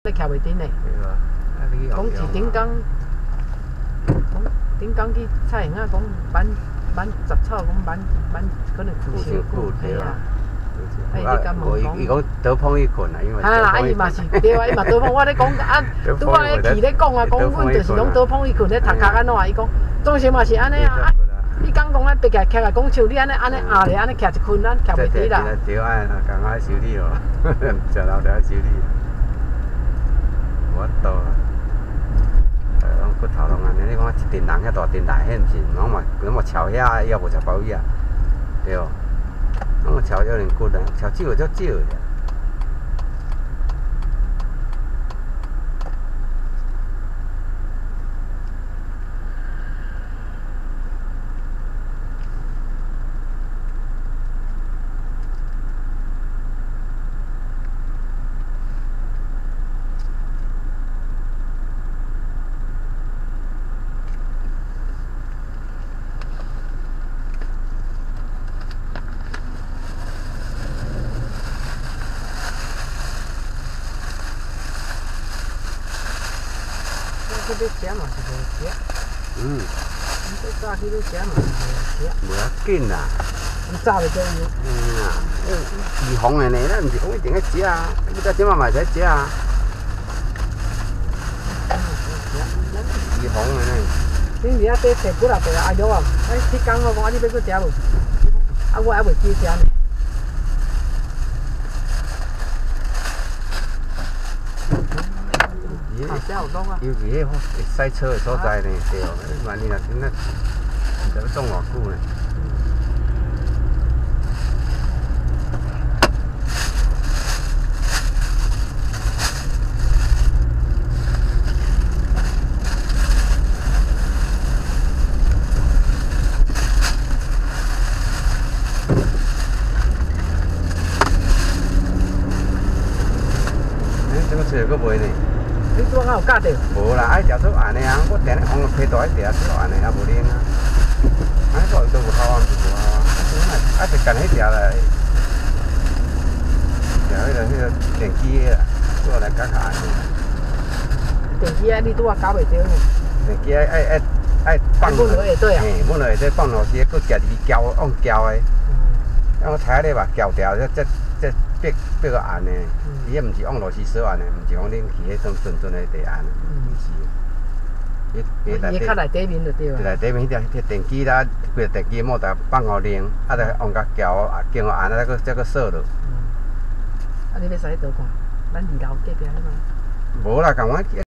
徛袂顶嘞。讲是顶工去菜园啊，讲满杂草，讲满可能枯伤久，嘿啊。 伊讲倒碰伊困啊，因为啊，伊嘛是对啊，伊嘛倒碰，我咧讲啊，拄啊咧去咧讲啊，讲阮就是拢倒碰伊困咧，头壳安怎？伊讲当时嘛是安尼啊。你讲咱爬起来徛来讲像你安尼压咧，安尼徛一困，咱徛袂伫啦。 对啊，刚刚修理哦，食老就爱修理。我倒啊，拢骨头拢安尼，你看一阵人遐大阵来，迄毋是，拢嘛超遐，伊也无食饱伊啊，对哦，拢嘛超少年骨啊，超少就少的。 去要食嘛是无食。你早起要食嘛是无食。 无要紧啦。 早袂得有。 预防的呢，咱毋是讲一定要食啊，你到即嘛嘛会使食啊。预防的呢。 恁伫遐底摕几啊袋啊肉啊？迄天我讲啊，你要搁食无？啊，我还袂记食呢。 尤其迄塞车的所在呢，对哦，万一若真啊，唔知要冻偌久呢。怎么找个卖呢？ 你拄仔有教着？ 无啦，爱调做按的啊！我定咧往批大一条做按的啊，无灵啊！安尼做都有效啊，毋是无效啊！啊，就干迄条啦，调迄个电机的啦，做来较按的。 电机啊，你拄仔搞袂着呢？ 电机爱放落下底啊！嘿，放落下底放落去，搁夹入去胶往胶的。我睇咧嘛，胶条这别个按的，伊迄毋是往螺丝锁按的，毋是讲恁去迄种纯的地按的，毋是。伊较内底面就对啊。 内底面迄电机啦，规个电机莫得放互零，啊，着往甲胶经互按，再搁锁落。 啊，你要使倒看？咱二楼隔壁迄嘛？ 无啦，共我。